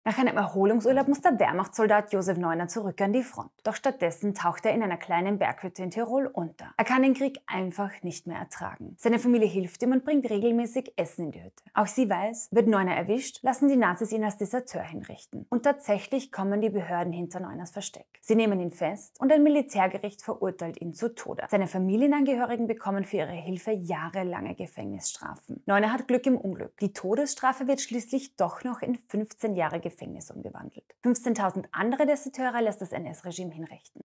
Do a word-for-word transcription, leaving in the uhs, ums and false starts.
Nach einem Erholungsurlaub muss der Wehrmachtssoldat Josef Neuner zurück an die Front. Doch stattdessen taucht er in einer kleinen Berghütte in Tirol unter. Er kann den Krieg einfach nicht mehr ertragen. Seine Familie hilft ihm und bringt regelmäßig Essen in die Hütte. Auch sie weiß, wird Neuner erwischt, lassen die Nazis ihn als Deserteur hinrichten. Und tatsächlich kommen die Behörden hinter Neuners Versteck. Sie nehmen ihn fest und ein Militärgericht verurteilt ihn zu Tode. Seine Familienangehörigen bekommen für ihre Hilfe jahrelange Gefängnisstrafen. Neuner hat Glück im Unglück. Die Todesstrafe wird schließlich doch noch in fünfzehn Jahre Gefängnis umgewandelt. fünfzehntausend andere Deserteure lässt das N S-Regime hinrichten.